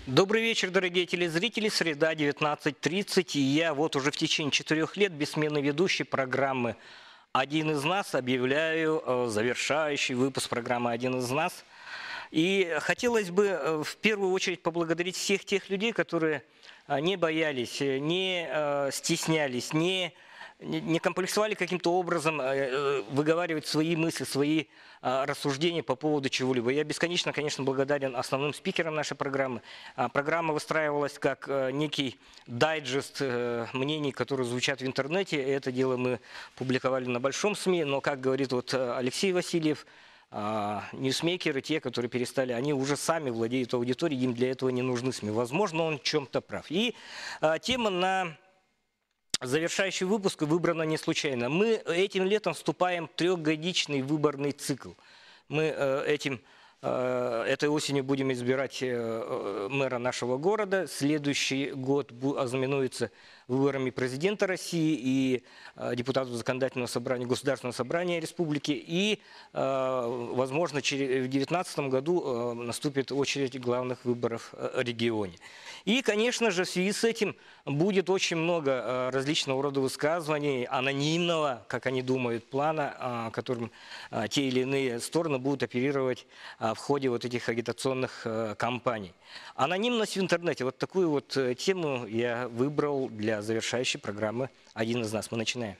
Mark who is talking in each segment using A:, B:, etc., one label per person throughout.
A: Добрый вечер, дорогие телезрители. Среда, 19:30. И я вот уже в течение 4 лет бессменный ведущий программы «Один из нас» объявляю завершающий выпуск программы «Один из нас». И хотелось бы в первую очередь поблагодарить всех тех людей, которые не боялись, не стеснялись, не комплексовали каким-то образом выговаривать свои мысли, свои рассуждения по поводу чего-либо. Я бесконечно, конечно, благодарен основным спикерам нашей программы. Программа выстраивалась как некий дайджест мнений, которые звучат в интернете. Это дело мы публиковали на большом СМИ, но, как говорит вот Алексей Васильев, ньюсмейкеры, те, которые перестали, они уже сами владеют аудиторией, им для этого не нужны СМИ. Возможно, он в чем-то прав. И тема на завершающий выпуск выбрана не случайно. Мы этим летом вступаем в 3-годичный выборный цикл. Мы этой осенью будем избирать мэра нашего города. Следующий год ознаменуется выборами президента России и депутатов законодательного собрания, Государственного собрания республики. И, возможно, в 2019 году наступит очередь главных выборов в регионе. И, конечно же, в связи с этим будет очень много различного рода высказываний, анонимного, как они думают, плана, которым те или иные стороны будут оперировать в ходе вот этих агитационных кампаний. Анонимность в интернете. Вот такую вот тему я выбрал для завершающей программы «Один из нас». Мы начинаем.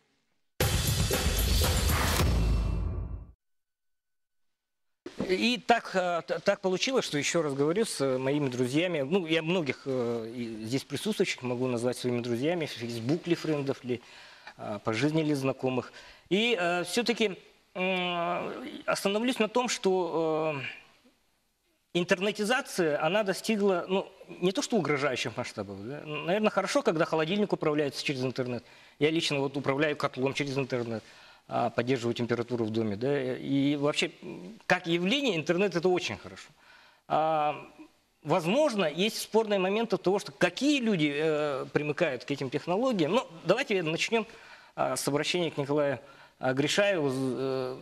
A: И так получилось, что, еще раз говорю, с моими друзьями, ну, я многих здесь присутствующих могу назвать своими друзьями, в Facebook ли френдов, ли по жизни ли знакомых. И все-таки остановлюсь на том, что интернетизация, она достигла, ну, не то что угрожающих масштабов, да? Наверное, хорошо, когда холодильник управляется через интернет. Я лично вот управляю котлом через интернет, поддерживаю температуру в доме, да? И вообще, как явление, интернет это очень хорошо. Возможно, есть спорные моменты того, что какие люди примыкают к этим технологиям. Ну, давайте начнем с обращения к Николаю Гришаеву,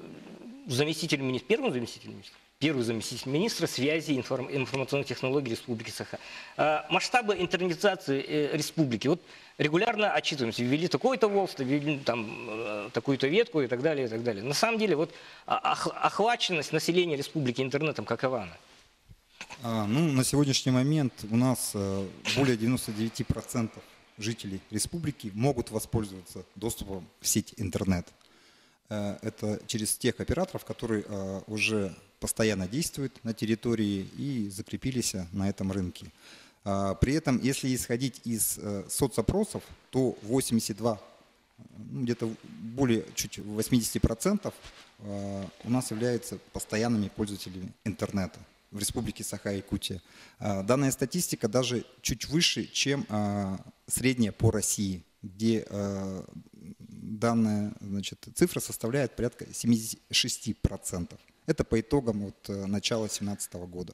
A: первый заместитель министра связи и информационных технологий Республики Саха. Масштабы интернетизации республики. Вот регулярно отчитываемся. Ввели такое-то волство, ввели там такую-то ветку и так далее, и так далее. На самом деле, вот охваченность населения республики интернетом какова она?
B: Ну, на сегодняшний момент у нас более 99% жителей республики могут воспользоваться доступом в сеть интернет. Это через тех операторов, которые уже постоянно действуют на территории и закрепились на этом рынке. При этом, если исходить из соцопросов, то 82, где-то более чуть 80% у нас являются постоянными пользователями интернета в Республике Саха-Якутия. Данная статистика даже чуть выше, чем средняя по России, где данная, значит, цифра составляет порядка 76%. Это по итогам вот начала 2017 года.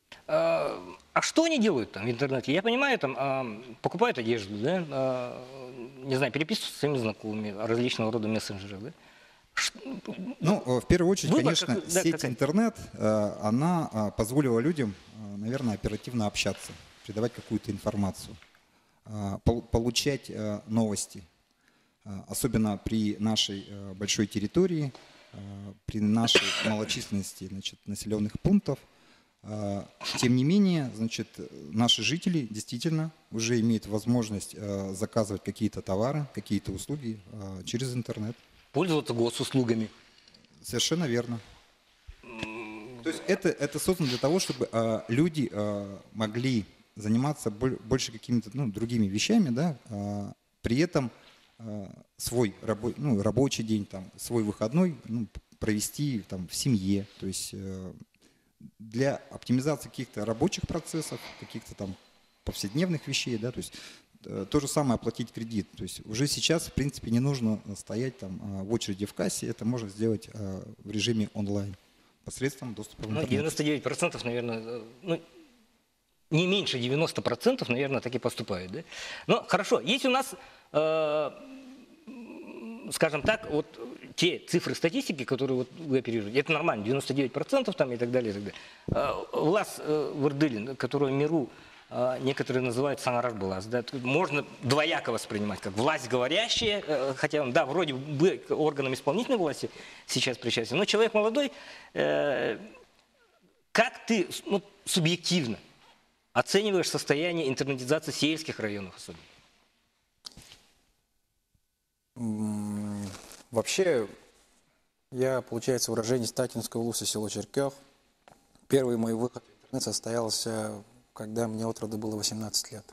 A: А что они делают там в интернете? Я понимаю, там покупают одежду, да? Не знаю, переписываются с своими знакомыми, различного рода мессенджеры, да?
B: Ну, в первую очередь, конечно, сеть интернет, она позволила людям, наверное, оперативно общаться, передавать какую-то информацию, получать новости. Особенно при нашей большой территории, при нашей малочисленности, значит, населенных пунктов. Тем не менее, значит, наши жители действительно уже имеют возможность заказывать какие-то товары, какие-то услуги через интернет.
A: Пользоваться госуслугами.
B: Совершенно верно. То есть это создано для того, чтобы люди могли заниматься больше какими-то другими вещами, да, при этом свой рабочий день, там, свой выходной провести там, в семье, то есть для оптимизации каких-то рабочих процессов, каких-то там повседневных вещей, да, то есть то же самое оплатить кредит. То есть уже сейчас, в принципе, не нужно стоять там в очереди в кассе, это можно сделать в режиме онлайн посредством доступа в интернет.
A: 99%, наверное, не меньше 90%, наверное, так и поступают. Да? Но хорошо, есть у нас, скажем так, вот те цифры статистики, которые вот вы оперируете, это нормально, 99% там и так далее, и так далее. Влас Вырдылин, которого МИРУ некоторые называют санарар-балас. Да? Тут можно двояко воспринимать, как власть говорящая, хотя он, да, вроде бы органам исполнительной власти сейчас причастен, но человек молодой, как ты субъективно оцениваешь состояние интернетизации сельских районов особенно?
C: Вообще, я, получается, уроженец Татинского улуса, село Черкёх. Первый мой выход в интернет состоялся, когда мне от роду было 18 лет.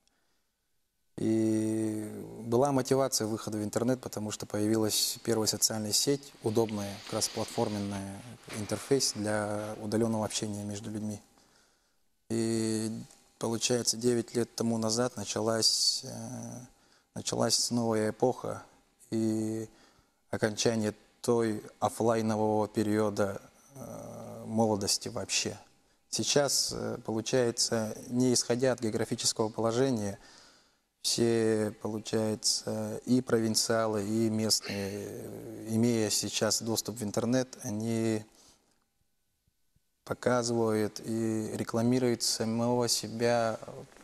C: И была мотивация выхода в интернет, потому что появилась первая социальная сеть, удобная, как раз платформенная, интерфейс для удаленного общения между людьми. И, получается, 9 лет тому назад началась новая эпоха и окончание той офлайнового периода молодости вообще. Сейчас, получается, не исходя от географического положения, все, получается, и провинциалы, и местные, имея сейчас доступ в интернет, они показывают и рекламируют самого себя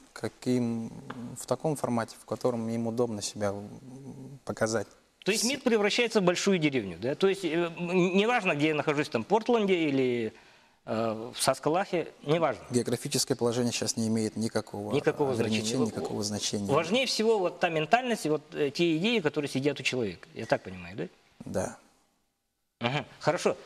C: в таком формате, в котором им удобно себя показать.
A: То есть МИД превращается в большую деревню, да? То есть неважно, где я нахожусь, там, в Портленде или в Саскалахе, неважно.
C: Географическое положение сейчас не имеет никакого ограничения, никакого значения.
A: Важнее всего вот та ментальность, вот те идеи, которые сидят у человека. Я так понимаю, да?
C: Да.
A: Ага, хорошо.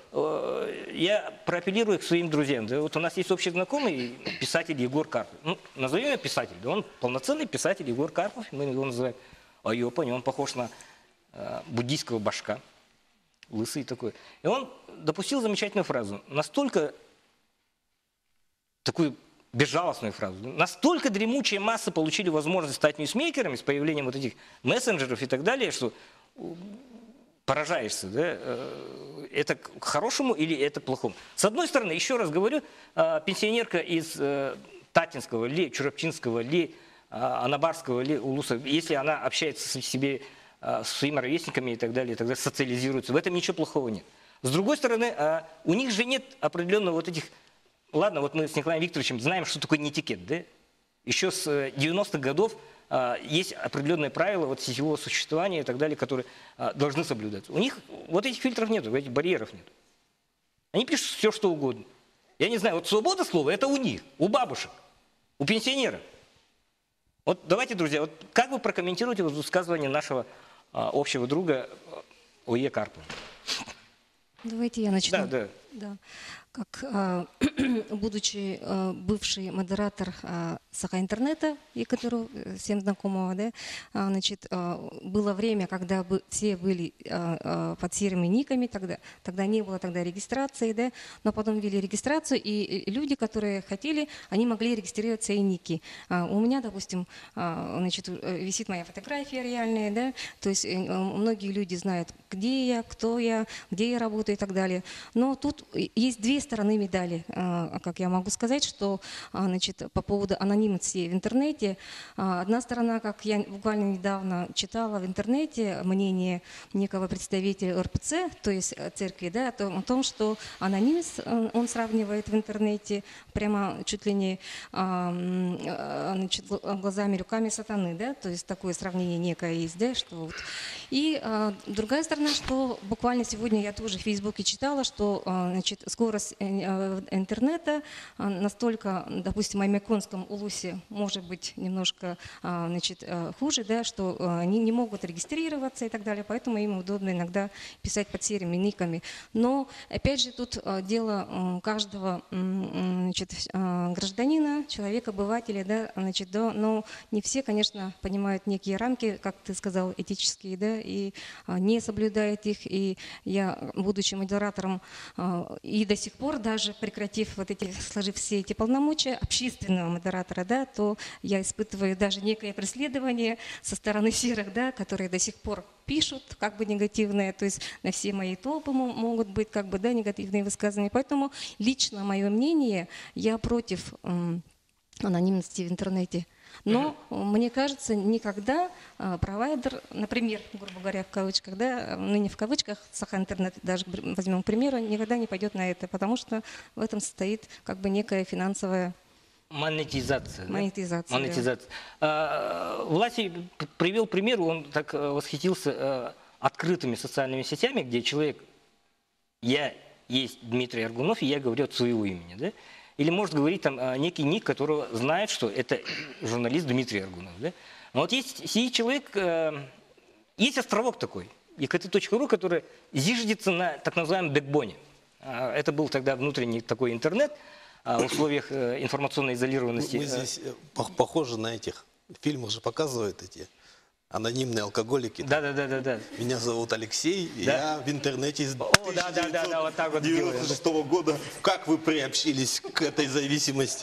A: Я проапеллирую к своим друзьям. Да? Вот у нас есть общий знакомый писатель Егор Карпов. Ну, назовем его писатель. Да? Он полноценный писатель Егор Карпов. Мы его называем Айопани. Он похож на буддийского башка. Лысый такой. И он допустил замечательную фразу. Настолько такую безжалостную фразу. Настолько дремучие массы получили возможность стать ньюсмейкерами с появлением вот этих мессенджеров и так далее, что поражаешься, да? Это к хорошему или это к плохому? С одной стороны, еще раз говорю, пенсионерка из Татинского ли, Чурапчинского ли, Анабарского ли улуса, если она общается со своими ровесниками и так далее, социализируется, в этом ничего плохого нет. С другой стороны, у них же нет определенного вот этих... Ладно, вот мы с Николаем Викторовичем знаем, что такое нетикет, да? Еще с 90-х годов есть определенные правила вот сетевого существования и так далее, которые должны соблюдаться. У них вот этих фильтров нет, этих барьеров нет. Они пишут все, что угодно. Я не знаю, вот свобода слова – это у них, у бабушек, у пенсионеров. Вот давайте, друзья, вот как вы прокомментируете вот высказывание нашего общего друга Ое Карпова?
D: Давайте я начну.
A: Да.
D: Как будучи бывший модератор Саха-интернета, которого всем знакомого, да, значит, было время, когда все были под серыми никами, тогда не было регистрации, да, но потом ввели регистрацию, и люди, которые хотели, они могли регистрировать свои ники. У меня, допустим, значит, висит моя фотография реальная, да, то есть многие люди знают, где я, кто я, где я работаю и так далее. Но тут есть две стороны медали, как я могу сказать, что, значит, по поводу анонимности в интернете. Одна сторона, как я буквально недавно читала в интернете мнение некого представителя РПЦ, то есть церкви, да, о том, что анонимность он сравнивает в интернете прямо чуть ли не, значит, глазами, руками сатаны, да, то есть такое сравнение некое есть, да, что вот. И другая сторона, что буквально сегодня я тоже в Фейсбуке читала, что, значит, скорость интернета настолько, допустим, в Аймяконском улусе может быть немножко, значит, хуже, да, что они не могут регистрироваться и так далее, поэтому им удобно иногда писать под серыми никами. Но, опять же, тут дело каждого, значит, гражданина, человека, обывателя, да, значит, да, но не все, конечно, понимают некие рамки, как ты сказал, этические, да, и не соблюдают их. И я, будучи модератором, и до сих пор даже прекратив сложив все эти полномочия общественного модератора, да, то я испытываю даже некое преследование со стороны серых, да, которые до сих пор пишут как бы негативные, то есть на все мои толпы могут быть как бы, да, негативные высказывания. Поэтому лично мое мнение, я против анонимности в интернете. Но мне кажется, никогда провайдер, например, грубо говоря, в кавычках, да, ныне в кавычках, Саха-интернет, даже возьмем к примеру, никогда не пойдет на это, потому что в этом состоит как бы некая финансовая
A: Монетизация. Да?
D: Монетизация, да.
A: Монетизация. Власий привел пример, он так восхитился открытыми социальными сетями, где человек, я есть Дмитрий Аргунов, и я говорю от своего имени. Да? Или может говорить там некий ник, которого знает, что это журналист Дмитрий Аргунов. Да? Но вот есть сей человек, есть островок такой, ekt.ru, который зиждется на так называемом бэкбоне. Это был тогда внутренний такой интернет в условиях информационной изолированности.
E: Мы здесь похожи на этих. В фильмах же показывают эти анонимные алкоголики.
A: Да.
E: Меня зовут Алексей,
A: Да.
E: я в интернете с
A: Да, вот так вот делаем.
E: 96 года. Как вы приобщились к этой зависимости?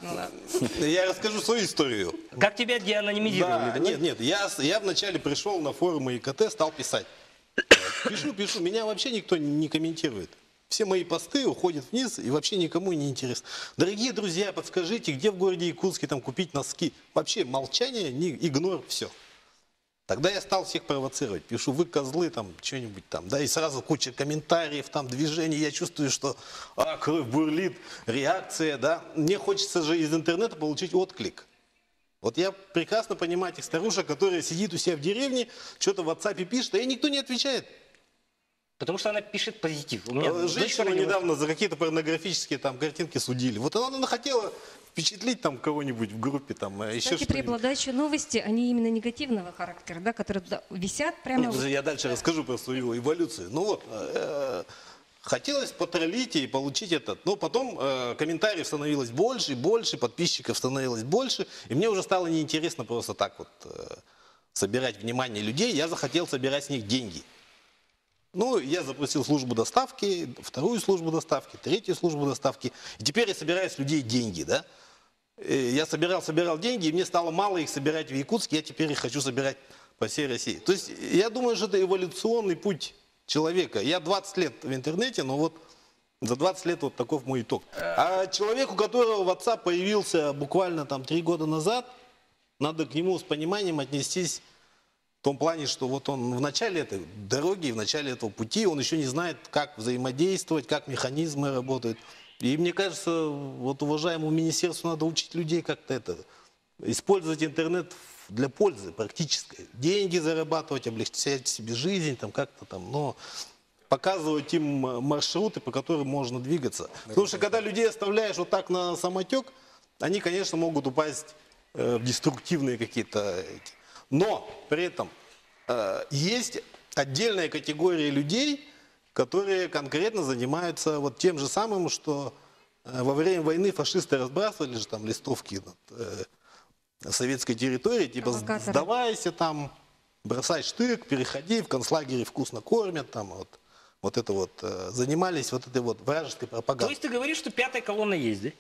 E: Я расскажу свою историю.
A: Как тебя деанонимизировали?
E: Да, нет, я вначале пришел на форумы ИКТ, стал писать. Пишу, меня вообще никто не комментирует. Все мои посты уходят вниз и вообще никому не интересно. Дорогие друзья, подскажите, где в городе Якутске там купить носки? Вообще молчание, игнор, все. Тогда я стал всех провоцировать. Пишу, вы козлы, там, что-нибудь там, да, и сразу куча комментариев, там, движений. Я чувствую, что кровь бурлит, реакция, да. Мне хочется же из интернета получить отклик. Вот я прекрасно понимаю этих старушек, которые сидит у себя в деревне, что-то в WhatsApp пишет, а ей никто не отвечает.
A: Потому что она пишет позитив. У меня дочка
E: Женщину
A: родилась.
E: недавно за какие-то порнографические там картинки судили. Вот она хотела впечатлить там кого-нибудь в группе, там, еще
D: Кстати,
E: что-нибудь.
D: преобладающие новости, они именно негативного характера, да, которые висят прямо...
E: Я дальше расскажу про свою эволюцию. Ну вот, хотелось потроллить и получить этот. Но потом комментариев становилось больше и больше, подписчиков становилось больше. И мне уже стало неинтересно просто так вот собирать внимание людей. Я захотел собирать с них деньги. Ну, я запросил службу доставки, вторую службу доставки, третью службу доставки. И теперь я собираю с людей деньги, да. Я собирал деньги, и мне стало мало их собирать в Якутске. Я теперь их хочу собирать по всей России. То есть, я думаю, что это эволюционный путь человека. Я 20 лет в интернете, но вот за 20 лет вот таков мой итог. А человеку, у которого WhatsApp появился буквально там 3 года назад, надо к нему с пониманием отнестись в том плане, что вот он в начале этой дороги, в начале этого пути, он еще не знает, как взаимодействовать, как механизмы работают. И мне кажется, вот уважаемому министерству надо учить людей как-то использовать интернет для пользы практической. Деньги зарабатывать, облегчать себе жизнь, там как-то там, но показывать им маршруты, по которым можно двигаться. Потому что когда людей оставляешь вот так на самотек, они, конечно, могут упасть в деструктивные какие-то... Но при этом есть отдельная категория людей, которые конкретно занимаются вот тем же самым, что во время войны фашисты разбрасывали же там листовки над советской территории, типа сдавайся там, бросай штык, переходи, в концлагере вкусно кормят, там вот это вот, занимались вот этой вот вражеской пропагандой.
A: То есть ты говоришь, что пятая колонна есть, да?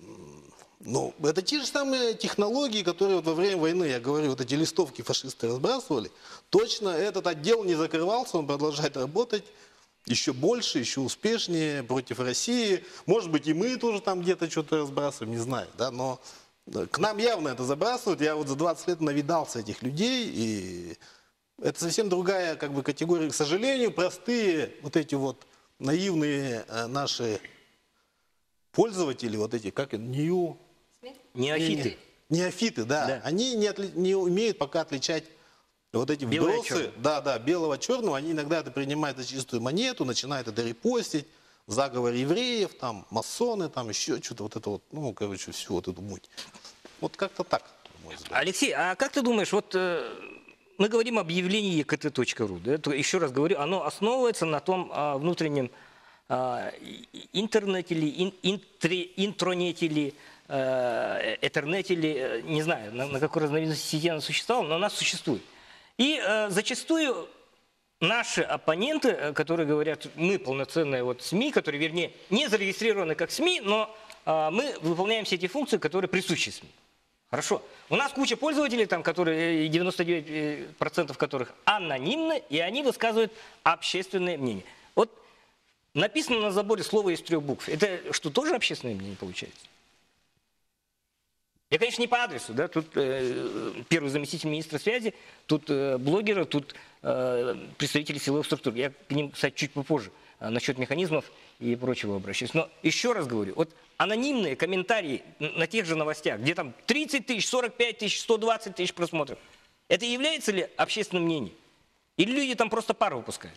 E: Ну, это те же самые технологии, которые вот во время войны, я говорю, вот эти листовки фашисты разбрасывали. Точно этот отдел не закрывался, он продолжает работать еще больше, еще успешнее против России. Может быть, и мы тоже там где-то что-то разбрасываем, не знаю, да, но к нам явно это забрасывают. Я вот за 20 лет навидался этих людей, и это совсем другая как бы категория. К сожалению, простые вот эти вот наивные наши пользователи, вот эти, как это,
A: Неофиты.
E: Неофиты, да. Они не умеют пока отличать вот эти
A: Белое,
E: вбросы, белого от черного. Они иногда это принимают за чистую монету, начинают это репостить, заговор евреев, там, масоны, там, еще что-то вот это вот, ну, короче, всю вот эту муть. Вот как-то так, на мой взгляд.
A: Алексей, а как ты думаешь, вот мы говорим об явлении ekt.ru, да? Еще раз говорю, оно основывается на том внутреннем интернете ли, интронете ли, Этhernet или, не знаю, на какой разновидности сети она существовала, но она существует. И зачастую наши оппоненты, которые говорят, мы полноценные вот СМИ, которые, вернее, не зарегистрированы как СМИ, но мы выполняем все эти функции, которые присущи СМИ. Хорошо. У нас куча пользователей, там, которые, 99% которых анонимны, и они высказывают общественное мнение. Вот написано на заборе слово из 3 букв. Это что, тоже общественное мнение получается? Я, конечно, не по адресу, да, тут первый заместитель министра связи, тут блогеры, тут представители силовых структур. Я к ним, кстати, чуть попозже насчет механизмов и прочего обращаюсь. Но еще раз говорю, вот анонимные комментарии на тех же новостях, где там 30 тысяч, 45 тысяч, 120 тысяч просмотров, это является ли общественным мнением? Или люди там просто пар выпускают?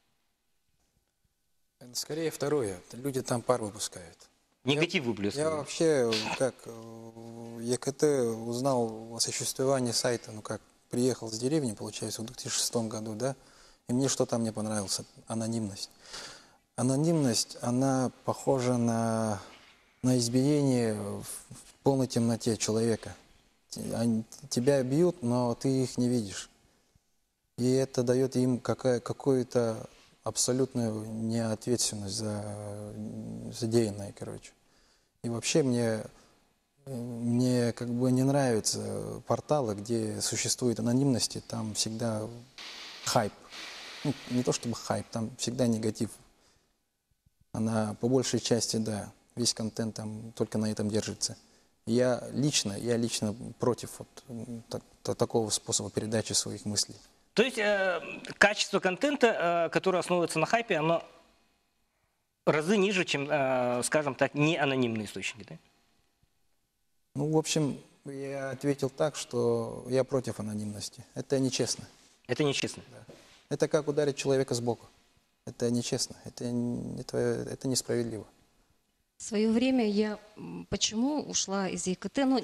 C: Скорее второе. Люди там пар выпускают.
A: Негатив
C: Я
A: выплескивают.
C: вообще, как ЕКТ узнал о существовании сайта, ну как, приехал с деревни, получается, в 2006 году, да, и мне что там не понравилось, анонимность. Анонимность, она похожа на избиение в полной темноте человека. Тебя бьют, но ты их не видишь. И это дает им какую-то абсолютную неответственность за задеянное, короче. И вообще мне как бы не нравятся порталы, где существует анонимность, и там всегда хайп. Ну, не то чтобы хайп, там всегда негатив. Она по большей части, да, весь контент там только на этом держится. Я лично против такого способа передачи своих мыслей.
A: То есть качество контента, которое основывается на хайпе, оно разы ниже, чем, скажем так, не анонимные источники, да?
C: Ну, в общем, я ответил так, что я против анонимности. Это нечестно.
A: Это нечестно.
C: Да. Это как ударить человека сбоку. Это нечестно, это несправедливо.
D: В свое время я почему ушла из ЕКТ, ну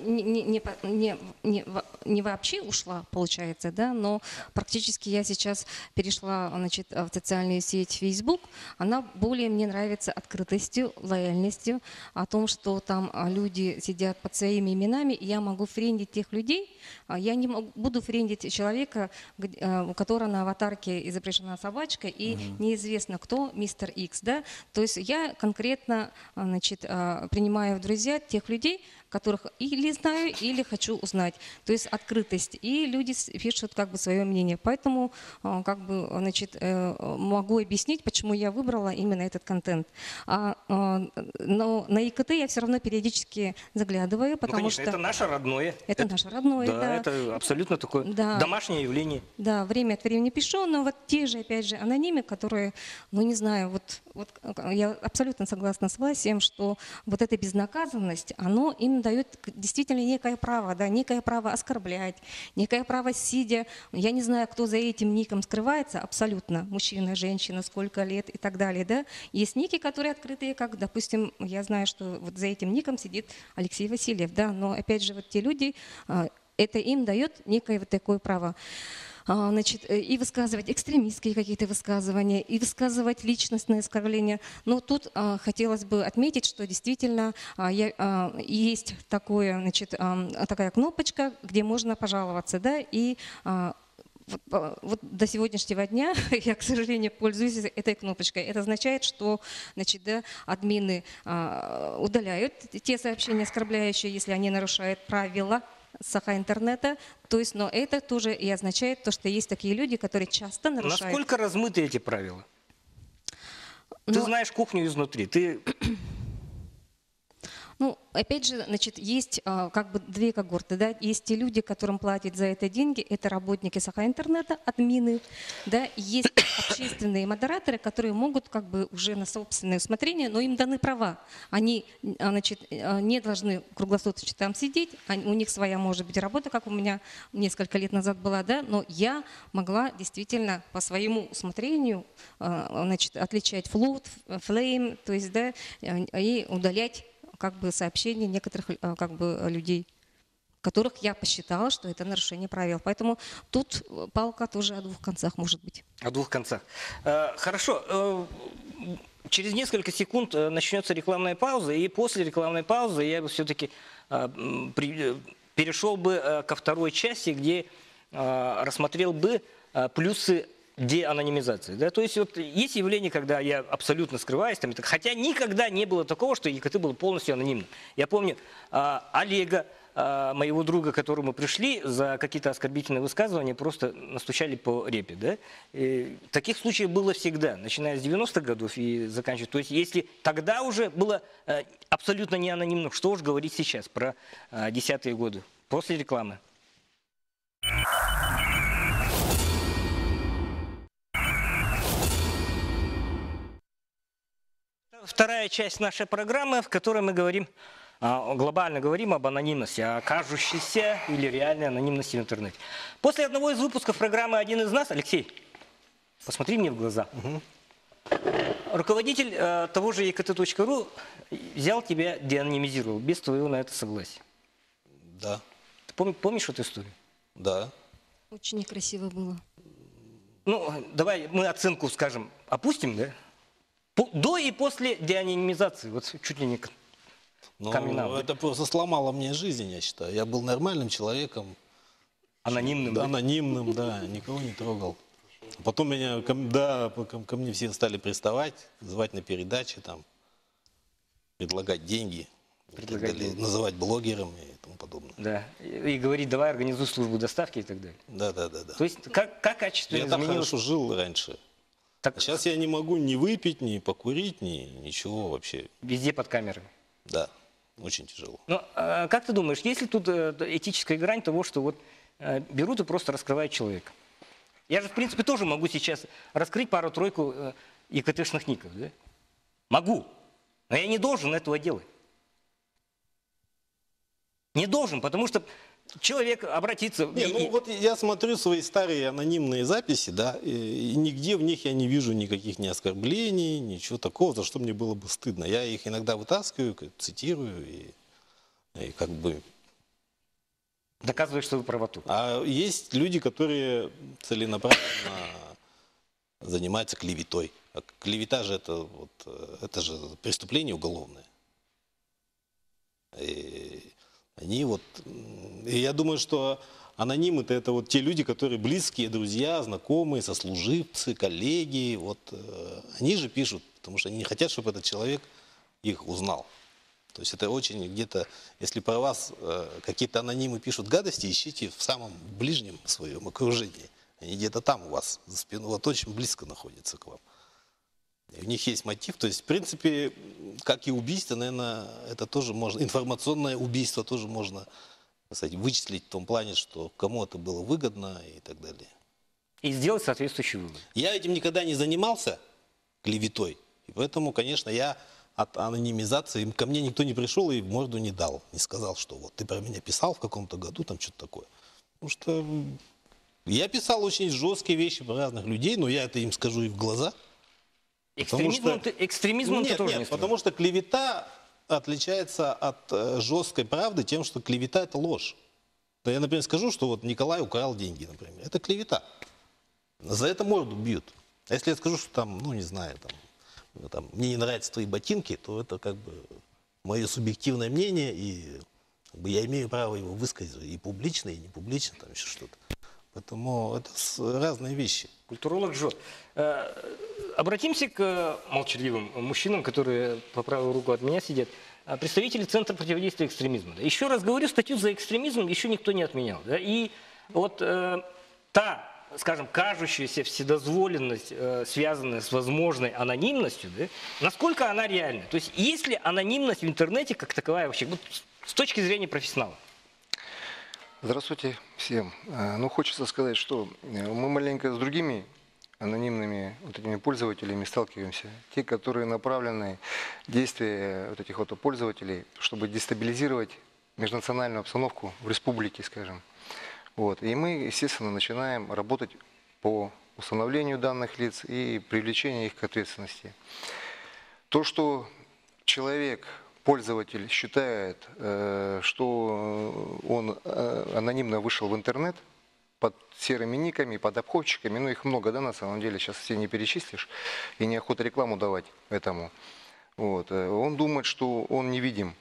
D: не вообще ушла, получается, да, но практически я сейчас перешла, значит, в социальную сеть Facebook. Она более мне нравится открытостью, лояльностью, о том, что там люди сидят под своими именами, и я могу френдить тех людей. Я не буду френдить человека, у которого на аватарке изображена собачка, и неизвестно кто, мистер Икс, да. То есть я конкретно, значит, принимаю в друзья тех людей, которых или знаю, или хочу узнать. То есть открытость. И люди пишут как бы свое мнение. Поэтому как бы, значит, могу объяснить, почему я выбрала именно этот контент. Но на ЕКТ я все равно периодически заглядываю, потому
A: конечно,
D: что...
A: это наше родное.
D: Это наше родное, да.
A: Да, это абсолютно такое домашнее явление.
D: Да, время от времени пишу, но вот те же, опять же, анонимы, которые, ну не знаю, вот я абсолютно согласна с Власием, что вот эта безнаказанность, оно им дает действительно некое право, да, некое право оскорблять, некое право сидя, я не знаю, кто за этим ником скрывается, абсолютно, мужчина, женщина, сколько лет и так далее, да. Есть ники, которые открытые, как, допустим, я знаю, что вот за этим ником сидит Алексей Васильев, да, но опять же вот те люди, это им дает некое вот такое право. Значит, и высказывать экстремистские какие-то высказывания, и высказывать личностные оскорбления. Но тут хотелось бы отметить, что действительно есть такое, значит, такая кнопочка, где можно пожаловаться, да, и вот до сегодняшнего дня я, к сожалению, пользуюсь этой кнопочкой. Это означает, что, значит, да, админы удаляют те сообщения оскорбляющие, если они нарушают правила Саха-интернета, то есть, но это тоже и означает то, что есть такие люди, которые часто нарушают.
A: Насколько размыты эти правила? Ты знаешь кухню изнутри, ты...
D: Ну, опять же, значит, есть как бы две когорты, да, есть те люди, которым платят за это деньги, это работники Саха-интернета, админы, да, есть общественные модераторы, которые могут как бы уже на собственное усмотрение, но им даны права, они, значит, не должны круглосуточно там сидеть, у них своя может быть работа, как у меня несколько лет назад была, да, но я могла действительно по своему усмотрению, значит, отличать флот, флейм, то есть, да, и удалять как бы сообщения некоторых как бы людей, которых я посчитала, что это нарушение правил. Поэтому тут палка тоже о двух концах может быть.
A: О двух концах. Хорошо. Через несколько секунд начнется рекламная пауза, и после рекламной паузы я бы все-таки перешел бы ко второй части, где рассмотрел бы плюсы деанонимизации. Да? То есть вот есть явление, когда я абсолютно скрываюсь, там, хотя никогда не было такого, что ЕКТ был полностью анонимным. Я помню Олега, моего друга, к которому пришли за какие-то оскорбительные высказывания, просто настучали по репе. Да? И таких случаев было всегда, начиная с 90-х годов и заканчивая. То есть если тогда уже было абсолютно не анонимно, что уж говорить сейчас про 10-е годы. После рекламы. Вторая часть нашей программы, в которой мы говорим, глобально говорим об анонимности, о кажущейся или реальной анонимности в интернете. После одного из выпусков программы «Один из нас», Алексей, посмотри мне в глаза. Руководитель того же ekt.ru взял тебя, деанонимизировал, без твоего на это согласия.
E: Да,
A: Ты помнишь эту историю?
E: да.
D: Очень некрасиво было.
A: Ну, давай мы оценку, скажем, опустим, да? До и после деанонимизации, вот чуть ли не
E: Ну,
A: камин-аут,
E: это просто сломало мне жизнь, я считаю. Я был нормальным человеком,
A: анонимным. Да?
E: анонимным, да, никого не трогал. Потом ко мне все стали приставать, звать на передачи, там, предлагать деньги, и так далее, называть блогером и тому подобное.
A: Да. И говорить, давай организуй службу доставки и так далее.
E: Да.
A: То есть как качественно
E: Я так
A: изменилось?
E: хорошо жил раньше.
A: Так,
E: А сейчас я не могу ни выпить, ни покурить, ни ничего вообще.
A: везде под камерами.
E: Да, очень тяжело.
A: Ну, а как ты думаешь, есть ли тут этическая грань того, что вот берут и просто раскрывают человека? Я же, в принципе, тоже могу сейчас раскрыть пару-тройку ЕКТшных ников, да? Могу. Но я не должен этого делать. Не должен, потому что человек обратится...
E: Не, ну вот я смотрю свои старые анонимные записи, да, и нигде в них я не вижу никаких ни оскорблений, ничего такого, за что мне было бы стыдно. Я их иногда вытаскиваю, цитирую и как бы...
A: Доказываешь свою правоту.
E: А есть люди, которые целенаправленно занимаются клеветой. А клевета же это же преступление уголовное. И они вот... И я думаю, что анонимы-то это вот те люди, которые близкие, друзья, знакомые, сослуживцы, коллеги. Вот они же пишут, потому что они не хотят, чтобы этот человек их узнал. То есть это очень где-то, если про вас какие-то анонимы пишут гадости, ищите в самом ближнем своем окружении. Они где-то там у вас за спиной, вот очень близко находятся к вам. И у них есть мотив. То есть, в принципе, как и убийство, наверное, это тоже можно, информационное убийство тоже можно, так сказать, вычислить в том плане, что кому это было выгодно и так далее.
A: И сделать соответствующий вывод.
E: Я этим никогда не занимался, клеветой. И поэтому, конечно, я от анонимизации, ко мне никто не пришел и в морду не дал. Не сказал, что вот ты про меня писал в каком-то году, там что-то такое. Потому что я писал очень жесткие вещи про разных людей, но я это им скажу и в глаза.
A: Экстремизмом ты тоже не
E: потому что клевета отличается от жесткой правды тем, что клевета это ложь. Да я, например, скажу, что вот Николай украл деньги, например. Это клевета. За это морду бьют. А если я скажу, что там, ну не знаю, там, мне не нравятся твои ботинки, то это как бы мое субъективное мнение, и как бы, я имею право его высказать и публично, и не публично, там еще что-то. Поэтому это разные вещи.
A: Культуролог жжет. Обратимся к молчаливым мужчинам, которые по правую руку от меня сидят. Представители Центра противодействия экстремизму. Еще раз говорю, статью за экстремизм еще никто не отменял. Да? И вот та, скажем, кажущаяся вседозволенность, связанная с возможной анонимностью, да, насколько она реальна? То есть есть ли анонимность в интернете как таковая вообще, вот, с точки зрения профессионала?
F: Здравствуйте всем. Ну, хочется сказать, что мы маленько с другими анонимными вот этими пользователями сталкиваемся. Те, которые направлены действия вот этих вот пользователей, чтобы дестабилизировать межнациональную обстановку в республике, скажем. Вот. И мы, естественно, начинаем работать по установлению данных лиц и привлечению их к ответственности. То, что человек, пользователь считает, что он анонимно вышел в интернет под серыми никами, под обходчиками, ну их много, да, на самом деле, сейчас все не перечислишь, и неохота рекламу давать этому. Вот. Он думает, что он невидим.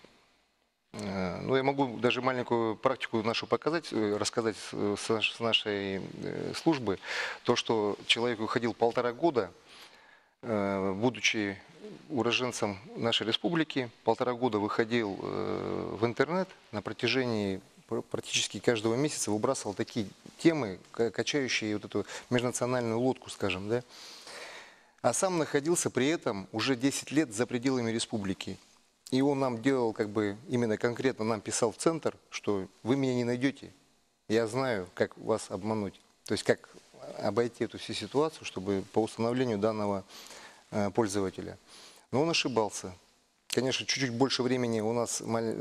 F: Ну, я могу даже маленькую практику нашу показать, рассказать с нашей службы. То, что человек выходил 1,5 года, будучи уроженцем нашей республики, 1,5 года выходил в интернет, на протяжении практически каждого месяца выбрасывал такие темы, качающие вот эту межнациональную лодку, скажем, да. А сам находился при этом уже 10 лет за пределами республики. И он нам делал, как бы, именно конкретно нам писал в центр, что вы меня не найдете, я знаю, как вас обмануть. То есть, как обойти эту всю ситуацию, чтобы по установлению данного пользователя. Но он ошибался. Конечно, чуть-чуть больше времени у нас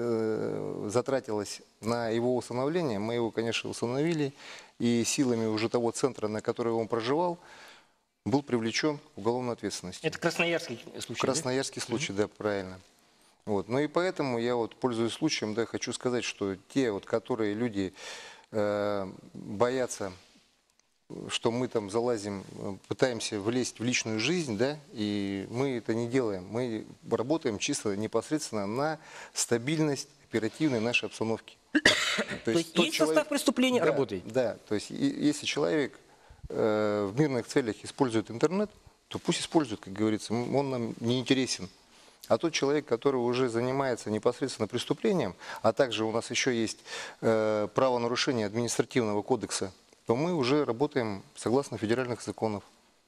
F: затратилось на его установление. Мы его, конечно, установили. И силами уже того центра, на который он проживал, был привлечен к уголовной ответственности.
A: Это красноярский случай,
F: Красноярский случай, да, правильно. Вот. Ну и поэтому я вот, пользуясь случаем, да, хочу сказать, что те, вот, которые люди боятся, что мы там залазим, пытаемся влезть в личную жизнь, да, и мы это не делаем. Мы работаем чисто непосредственно на стабильность оперативной нашей обстановки.
A: То есть есть состав преступления,
F: да,
A: работает?
F: Да, то есть если человек в мирных целях использует интернет, то пусть использует, как говорится, он нам не интересен. А тот человек, который уже занимается непосредственно преступлением, а также у нас еще есть правонарушение административного кодекса, то мы уже работаем согласно федеральных законов.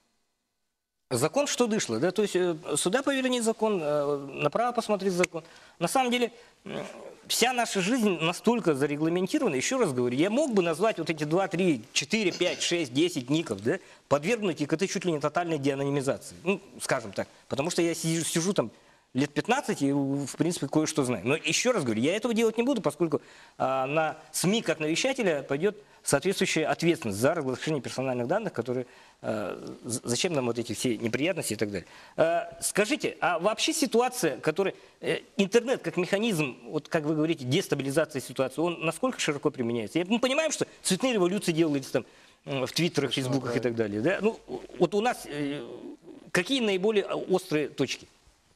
A: Закон что дышло, да? То есть сюда повернуть закон, направо посмотреть закон. На самом деле вся наша жизнь настолько зарегламентирована, еще раз говорю, я мог бы назвать вот эти 2, 3, 4, 5, 6, 10 ников, да, подвергнуть их этой чуть ли не тотальной деанонимизации, ну, скажем так, потому что я сижу там лет 15 и, в принципе, кое-что знаю. Но еще раз говорю, я этого делать не буду, поскольку на СМИ как на вещателя пойдет соответствующая ответственность за разглашение персональных данных, которые, зачем нам вот эти все неприятности и так далее. Скажите, а вообще ситуация, которая, интернет как механизм, вот как вы говорите, дестабилизации ситуации, он насколько широко применяется? Мы понимаем, что цветные революции делались там в твиттерах, фейсбуках и так далее. Да? Ну, вот у нас какие наиболее острые точки?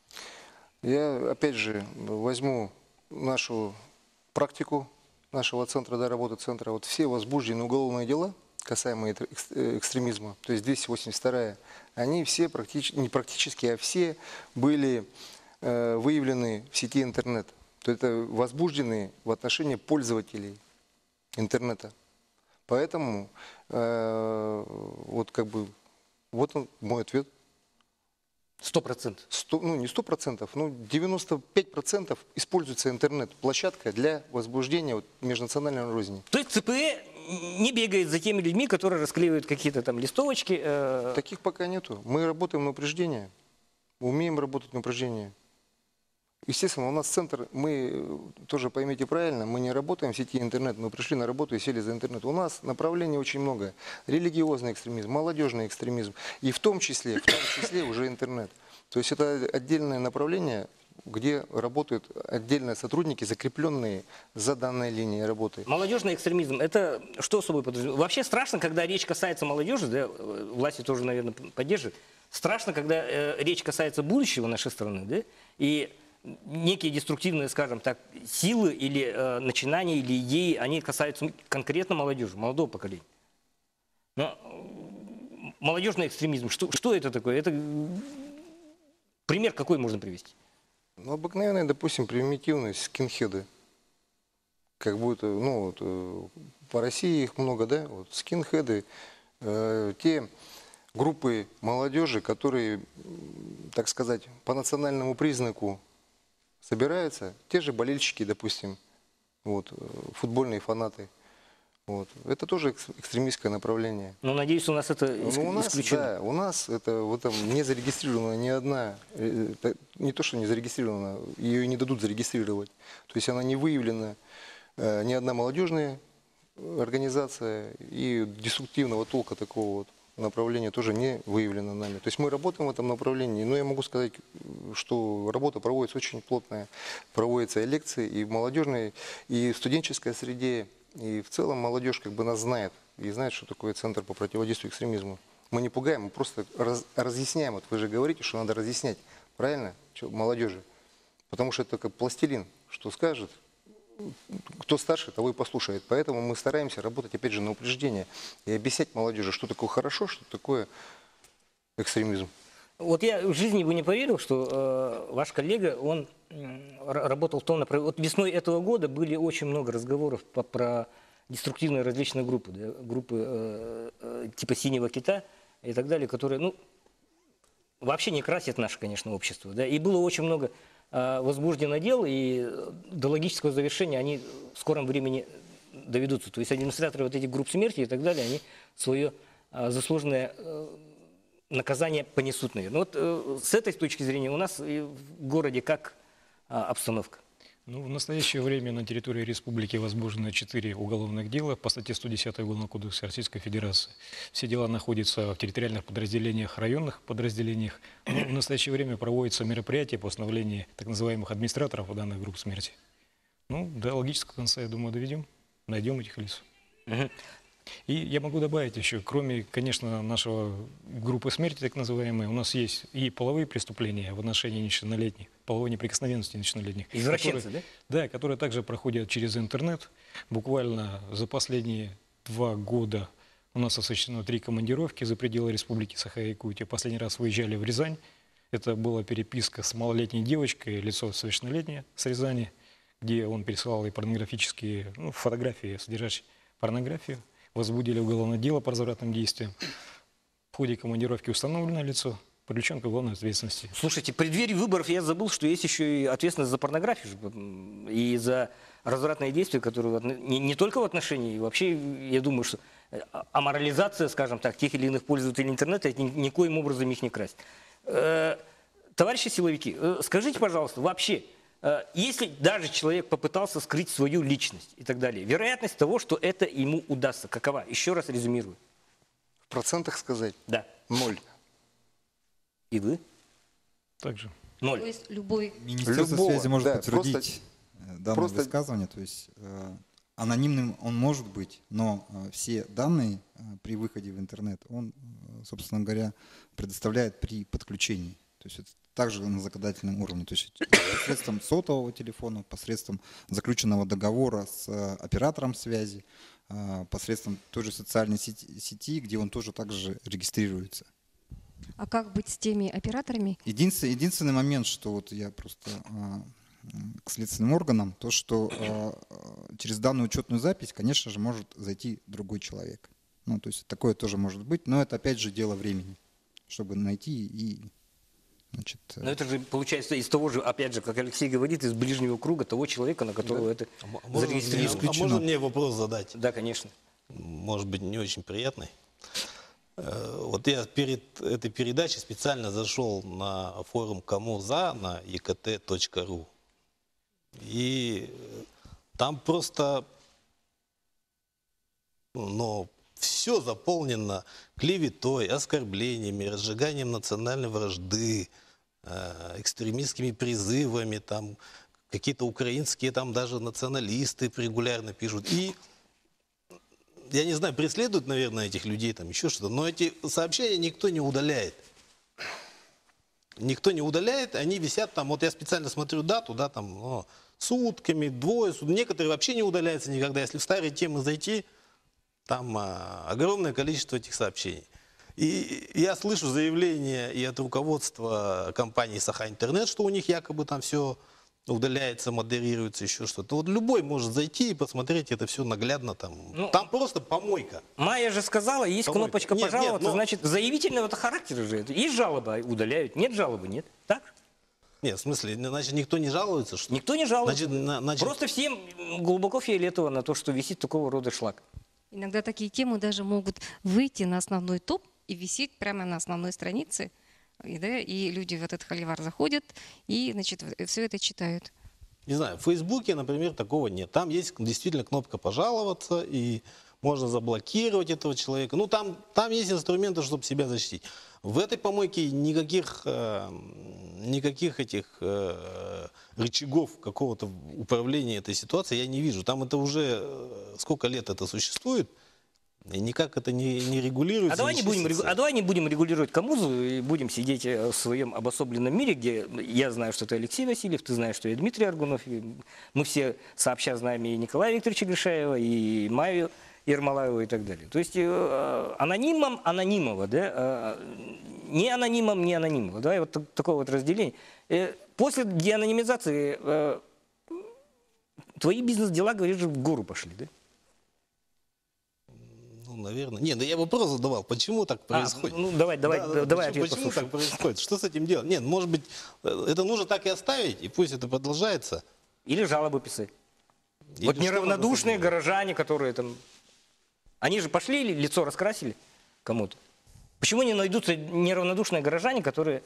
F: Я, опять же, возьму нашу практику нашего центра, да, работы центра. Вот все возбужденные уголовные дела, касаемые экстремизма, то есть 282-я, они все не практически, а все были выявлены в сети интернет. То есть это возбужденные в отношении пользователей интернета. Поэтому вот как бы вот он мой ответ.
A: 100%.
F: Ну, не 100%, но 95% используется интернет-площадка для возбуждения вот, межнациональной розни.
A: То есть ЦПЭ не бегает за теми людьми, которые расклеивают какие-то там листовочки?
F: Таких пока нету. Мы работаем на упреждение. Умеем работать на упреждение. Естественно, у нас центр, мы тоже поймите правильно, мы не работаем в сети интернет, мы пришли на работу и сели за интернет. У нас направлений очень много. Религиозный экстремизм, молодежный экстремизм и в том числе уже интернет. То есть это отдельное направление, где работают отдельные сотрудники, закрепленные за данной линией работы.
A: Молодежный экстремизм, это что собой подразумевает? Вообще страшно, когда речь касается молодежи, да, власти тоже, наверное, поддерживают. Страшно, когда речь касается будущего нашей страны, да, и некие деструктивные, скажем так, силы или начинания, или идеи, они касаются конкретно молодежи, молодого поколения. Но молодежный экстремизм, что это такое? Это пример какой можно привести?
F: Ну, обыкновенные, допустим, примитивные скинхеды. Как будто, ну, вот, по России их много, да, вот, скинхеды, те группы молодежи, которые, так сказать, по национальному признаку собираются, те же болельщики, допустим, вот, футбольные фанаты. Вот. Это тоже экстремистское направление.
A: Ну, надеюсь, у нас это исключено.
F: Да, у нас это в этом не зарегистрирована ни одна, не то, что не зарегистрирована, ее и не дадут зарегистрировать. То есть она не выявлена, ни одна молодежная организация, и деструктивного толка такого вот направления тоже не выявлено нами. То есть мы работаем в этом направлении, но я могу сказать, что работа проводится очень плотная. Проводятся и лекции и в молодежной, и в студенческой среде, и в целом молодежь как бы нас знает, и знает, что такое Центр по противодействию экстремизму. Мы не пугаем, мы просто разъясняем. Вот вы же говорите, что надо разъяснять, правильно, молодежи? Потому что это как пластилин, что скажет, кто старше, того и послушает. Поэтому мы стараемся работать, опять же, на упреждение и объяснять молодежи, что такое хорошо, что такое экстремизм. Вот
A: я в жизни бы не поверил, что ваш коллега, он работал в том направлении. Вот весной этого года были очень много разговоров про деструктивные различные группы, да, группы типа «Синего кита» и так далее, которые, ну, вообще не красят наше, конечно, общество. Да, и было очень много возбуждено дел, и до логического завершения они в скором времени доведутся. То есть администраторы вот этих групп смерти и так далее, они свое заслуженное наказание понесут, наверное. Вот с этой точки зрения у нас в городе как обстановка?
G: Ну, в настоящее время на территории республики возбуждено 4 уголовных дела по статье 110 Уголовного кодекса Российской Федерации. Все дела находятся в территориальных подразделениях, районных подразделениях. Но в настоящее время проводятся мероприятия по установлению так называемых администраторов данных групп смерти. Ну, до логического конца, я думаю, доведем, найдем этих лиц. И я могу добавить еще, кроме, конечно, нашего группы смерти, так называемой, у нас есть и половые преступления в отношении несовершеннолетних, половой неприкосновенности несовершеннолетних.
A: Извращенцы,
G: которые, да, которые также проходят через интернет. Буквально за последние 2 года у нас осуществлено 3 командировки за пределы Республики Саха-Якутия. Последний раз выезжали в Рязань. Это была переписка с малолетней девочкой, лицо совершеннолетнее с Рязани, где он пересылал и порнографические фотографии, содержащие порнографию. Возбудили уголовное дело по развратным действиям. В ходе командировки установлено лицо, привлечен к уголовной ответственности.
A: Слушайте, в преддверии выборов я забыл, что есть еще и ответственность за порнографию и за развратные действия, которые не только в отношении, вообще, я думаю, что аморализация, скажем так, тех или иных пользователей интернета, это никоим образом их не красть. Товарищи силовики, скажите, пожалуйста, вообще, если даже человек попытался скрыть свою личность и так далее, вероятность того, что это ему удастся, какова? Еще раз резюмирую.
F: В процентах сказать?
A: Да.
F: 0.
A: И вы?
G: Также.
A: 0.
D: То есть любой...
B: Министерство
F: Любого,
B: связи может
F: да,
B: подтвердить данное
F: просто-
B: высказывание. То есть анонимным он может быть, но все данные при выходе в интернет он, собственно говоря, предоставляет при подключении. То есть это также на законодательном уровне. То есть посредством сотового телефона, посредством заключенного договора с оператором связи, посредством той же социальной сети, где он тоже также регистрируется.
D: А как быть с теми операторами?
B: Единственный момент, что вот я просто к следственным органам, то, что через данную учетную запись, конечно же, может зайти другой человек. Ну, то есть такое тоже может быть, но это опять же дело времени, чтобы найти и, значит...
A: Но это же получается из того же, опять же, как Алексей говорит, из ближнего круга того человека, на которого это зарегистрировано.
E: Можно мне вопрос задать?
A: Да, конечно.
E: Может быть, не очень приятный. Вот я перед этой передачей специально зашел на форум «Кому за» на ekt.ru. И там просто все заполнено клеветой, оскорблениями, разжиганием национальной вражды, экстремистскими призывами, там какие-то украинские там даже националисты регулярно пишут. И я не знаю, преследуют, наверное, этих людей, там еще что-то, но эти сообщения никто не удаляет. Никто не удаляет, они висят там, вот я специально смотрю дату, да, там, сутками, двое суток, некоторые вообще не удаляются никогда. Если в старые темы зайти, там огромное количество этих сообщений. И я слышу заявления и от руководства компании Саха-Интернет, что у них якобы там все удаляется, модерируется, еще что-то. Вот любой может зайти и посмотреть это все наглядно там. Там просто помойка.
A: Майя же сказала, есть
E: Помойка.
A: кнопочка
E: Нет,
A: пожаловаться,
E: но-
A: значит, заявительного-то характера же это. Есть жалоба, удаляют, нет жалобы, нет. Так?
E: Нет, в смысле, значит, никто не жалуется, что ли?
A: Никто не жалуется.
E: Значит,
A: Просто всем глубоко фиолетово на то, что висит такого рода шлак.
D: Иногда такие темы даже могут выйти на основной топ и висеть прямо на основной странице. И люди в этот холивар заходят и, значит, все это читают.
E: Не знаю, в Фейсбуке, например, такого нет. Там есть действительно кнопка «Пожаловаться», и можно заблокировать этого человека. Ну, там есть инструменты, чтобы себя защитить. В этой помойке никаких этих рычагов какого-то управления этой ситуацией я не вижу. Там это уже сколько лет это существует, и никак это не регулируется.
A: А давай не будем регулировать Камузу и будем сидеть в своем обособленном мире, где я знаю, что ты Алексей Васильев, ты знаешь, что я Дмитрий Аргунов. И мы все сообща знаем и Николая Викторовича Гришаева, и Майю Ермолаеву и так далее. То есть анонимом анонимого, да, не анонимом не анонимого. Давай вот такое вот разделение. После деанонимизации твои бизнес-дела, говоришь, в гору пошли, да?
E: Наверное. Нет, да я вопрос задавал, почему так происходит?
A: Давай ответ
E: Почему
A: послушаем.
E: так происходит? Что с этим делать? Нет, может быть, это нужно так и оставить, и пусть это продолжается.
A: Или жалобы писать.
E: Или
A: Вот
E: что
A: неравнодушные
E: надо с этим
A: горожане, которые там... Они же пошли или лицо раскрасили кому-то? Почему не найдутся неравнодушные горожане, которые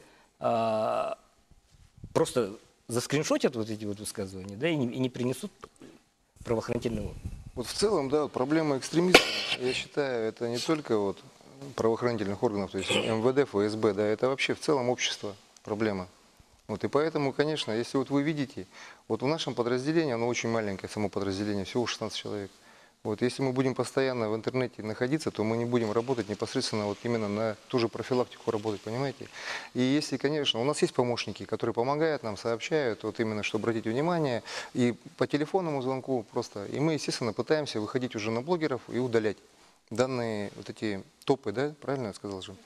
A: просто заскриншотят вот эти вот высказывания, да, и не принесут правоохранительного?
F: Вот в целом, да, вот проблема экстремизма, я считаю, это не только вот правоохранительных органов, то есть МВД, ФСБ, да, это вообще в целом общество проблема. Вот, и поэтому, конечно, если вот вы видите, вот в нашем подразделении, оно очень маленькое, само подразделение, всего 16 человек. Вот, если мы будем постоянно в интернете находиться, то мы не будем работать непосредственно вот именно на ту же профилактику работать, понимаете? И если, конечно, у нас есть помощники, которые помогают нам, сообщают, вот именно, что обратить внимание, и по телефонному звонку просто, и мы, естественно, пытаемся выходить уже на блогеров и удалять данные вот эти топы, да, правильно я сказал же?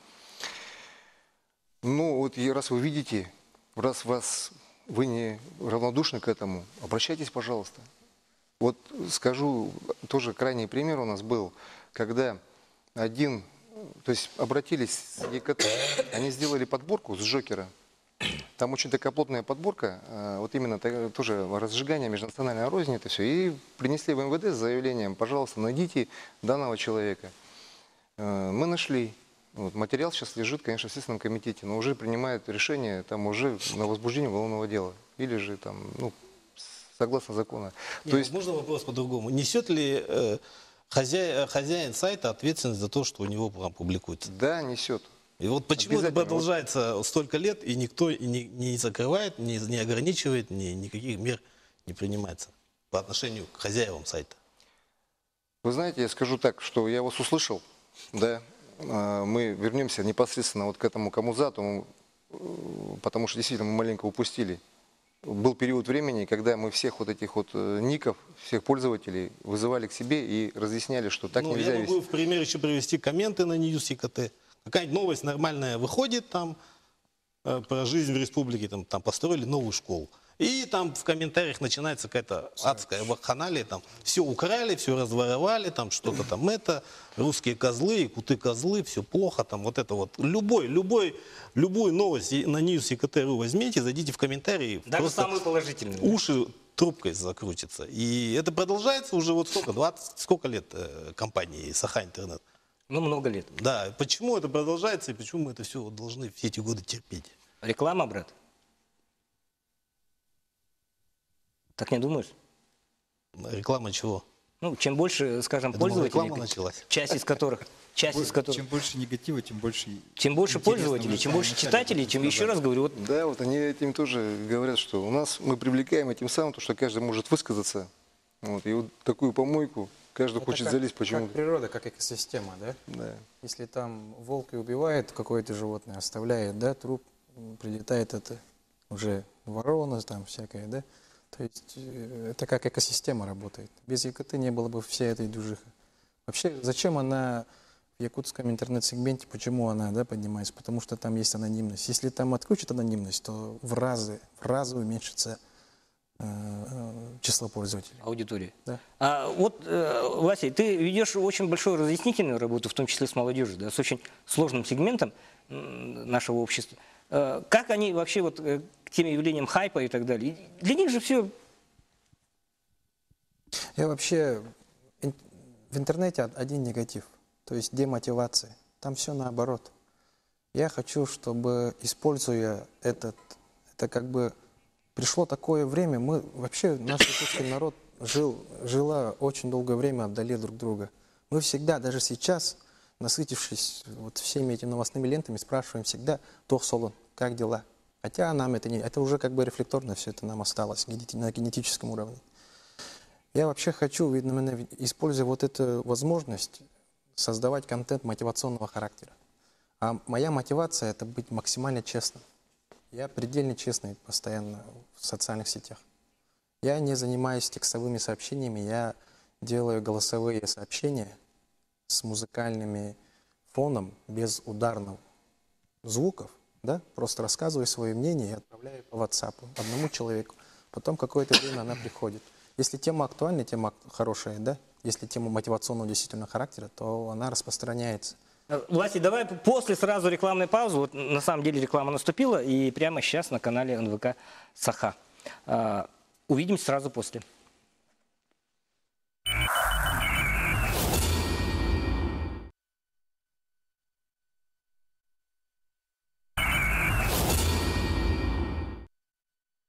F: Ну, вот и раз вы видите, раз вы не равнодушны к этому, обращайтесь, пожалуйста. Вот скажу, тоже крайний пример у нас был, когда то есть обратились с ЕКТ, они сделали подборку с Джокера. Там очень такая плотная подборка, вот именно тоже разжигание, межнациональная рознь, это все. И принесли в МВД с заявлением, пожалуйста, найдите данного человека. Мы нашли. Вот, материал сейчас лежит, конечно, в Следственном комитете, но уже принимает решение там уже на возбуждение уголовного дела. Или же там, ну, согласно закону.
E: То есть можно вопрос по-другому? Несет ли хозяин сайта ответственность за то, что у него там публикуется?
F: Да, несет.
E: И вот почему это продолжается столько лет, и никто не закрывает, не ограничивает, никаких мер не принимается по отношению к хозяевам сайта?
F: Вы знаете, я скажу так, что я вас услышал, да, мы вернемся непосредственно вот к этому Коммузату, потому что действительно мы маленько упустили. Был период времени, когда мы всех вот этих вот ников, всех пользователей вызывали к себе и разъясняли, что так нельзя
E: я
F: вести.
E: могу в пример еще привести комменты на News ЕКТ. Какая-нибудь новость нормальная выходит там про жизнь в республике, там построили новую школу. И там в комментариях начинается какая-то адская вакханалия, там все украли, все разворовали, там что-то там русские козлы, куты-козлы, все плохо, там вот это вот. Любую новость на News ЕКТ.ру возьмите, зайдите в комментарии.
A: Даже самые положительные.
E: Уши трубкой закрутятся. И это продолжается уже вот сколько лет компании Саха-Интернет?
A: Ну, много лет.
E: Да, почему это продолжается и почему мы это все должны все эти годы терпеть?
A: Реклама, брат? Так не думаешь?
E: Реклама чего?
A: Ну, чем больше, скажем,
E: Я думал,
A: пользователей,
E: реклама началась.
A: часть из которых...
B: Чем больше негатива, тем больше
A: пользователей, чем больше читателей, чем, еще раз говорю, вот
F: Да, вот они этим тоже говорят, что у нас мы привлекаем этим самым, то, что каждый может высказаться. Вот, и вот такую помойку каждый хочет залезть почему-то.
C: Как природа, как экосистема, да?
F: Да.
C: Если там волк и убивает какое-то животное, оставляет, да, труп, прилетает это уже ворона, там всякое, да? То есть это как экосистема работает. Без ЕКТ не было бы всей этой движухи. Вообще, зачем она в якутском интернет-сегменте, почему она, да, поднимается? Потому что там есть анонимность. Если там отключат анонимность, то в разы уменьшится число пользователей.
A: аудитория.
C: Да.
A: Вася, ты ведешь очень большую разъяснительную работу, в том числе с молодежью, да, с очень сложным сегментом нашего общества. Как они вообще вот к тем явлениям хайпа и так далее? Для них же все...
C: Я вообще в интернете один негатив, то есть демотивация. Там все наоборот. Я хочу, чтобы, используя это как бы пришло такое время, наш якутский народ жила очень долгое время отдали друг друга. Мы всегда, даже сейчас, насытившись вот всеми этими новостными лентами, спрашиваем всегда: «Тох Солон, как дела?» Хотя нам это уже как бы рефлекторно все это нам осталось на генетическом уровне. Я вообще хочу, именно используя вот эту возможность, создавать контент мотивационного характера. А моя мотивация – это быть максимально честным. Я предельно честный постоянно в социальных сетях. Я не занимаюсь текстовыми сообщениями, я делаю голосовые сообщения с музыкальными фоном, без ударных звуков, да? Просто рассказываю свое мнение и отправляю по WhatsApp одному человеку. Потом какое-то время она приходит. Если тема актуальна, тема хорошая, да? Если тема мотивационного действительно характера, то она распространяется.
A: Вася, давай после сразу рекламной паузы. Вот на самом деле реклама наступила, и прямо сейчас на канале НВК Саха. Увидимся сразу после.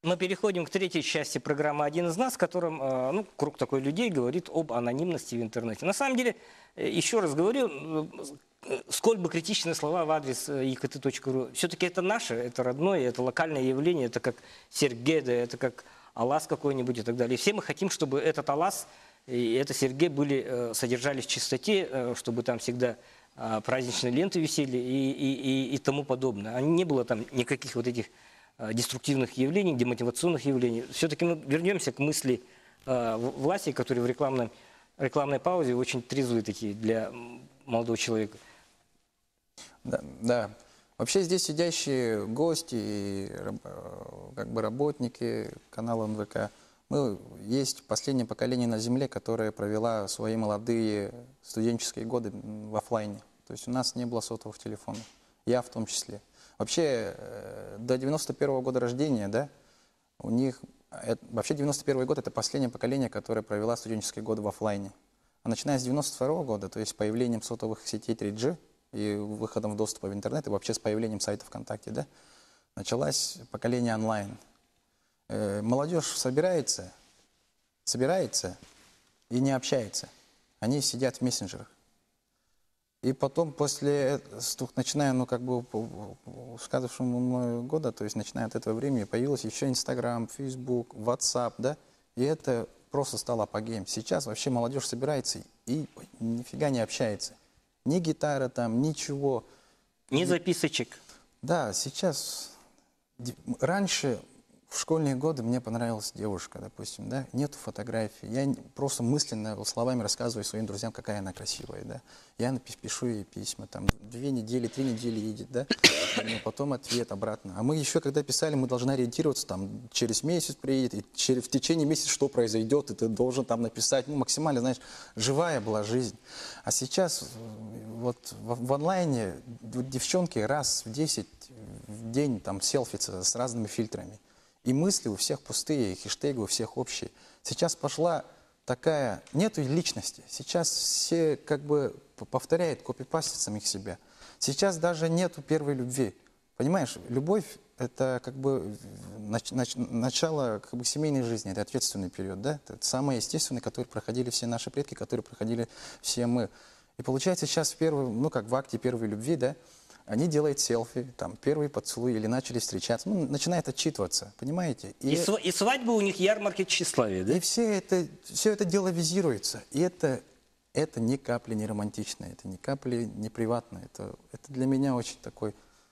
A: Мы переходим к третьей части программы «Один из нас», в котором ну, круг такой людей говорит об анонимности в интернете. На самом деле, еще раз говорю, сколь бы критичные слова в адрес ekt.ru, все-таки это наше, это родное, это локальное явление, это как Сергеда, это как Алас какой-нибудь и так далее. И все мы хотим, чтобы этот Алас и это Сергей содержались в чистоте, чтобы там всегда праздничные ленты висели и тому подобное. Не было там никаких вот этих деструктивных явлений, демотивационных явлений. Все-таки мы вернемся к мысли Власи, которые в рекламной паузе очень трезвые такие для молодого человека.
C: Да, да. Вообще здесь сидящие гости и как бы работники канала НВК, мы есть последнее поколение на Земле, которое провела свои молодые студенческие годы в офлайне. То есть у нас не было сотовых телефонов, я в том числе. Вообще до 91-го года рождения, да, у них, вообще 91-й год это последнее поколение, которое провела студенческие годы в офлайне. А начиная с 92-го года, то есть с появлением сотовых сетей 3G и выходом в доступ в интернет, и вообще с появлением сайта ВКонтакте, да, началось поколение онлайн. Молодежь собирается и не общается. Они сидят в мессенджерах. И потом, начиная, ну, как бы, сказавшему мною года, то есть, начиная от этого времени, появилось еще Инстаграм, Фейсбук, Ватсап, да, и это просто стало апогеем. Сейчас вообще молодежь собирается и нифига не общается. Ни гитара там, ничего.
A: Ни записочек.
C: Да, сейчас, раньше... В школьные годы мне понравилась девушка, допустим, да, нету фотографий. Я просто мысленно, словами рассказываю своим друзьям, какая она красивая, да. Я пишу ей письма, там, 2 недели, 3 недели едет, да, но потом ответ обратно. А мы еще, когда писали, мы должны ориентироваться, там, через месяц приедет, и в течение месяца что произойдет, и ты должен там написать, ну, максимально, знаешь, живая была жизнь. А сейчас вот в онлайне девчонки раз в 10 в день там селфятся с разными фильтрами. И мысли у всех пустые, и хэштеги у всех общие. Сейчас пошла такая... Нету личности. Сейчас все как бы повторяют, копипастят самих себя. Сейчас даже нету первой любви. Понимаешь, любовь – это как бы начало как бы семейной жизни, это ответственный период, да? Это самое естественное, который проходили все наши предки, которые проходили все мы. И получается сейчас в акте первой любви, да, они делают селфи, там, первый поцелуй, или начали встречаться, ну, начинает отчитываться, понимаете?
A: И свадьба у них ярмарки тщеславия, да?
C: И все это дело визируется. И это ни капли не романтично, это ни капли не приватно. Это для меня очень такой,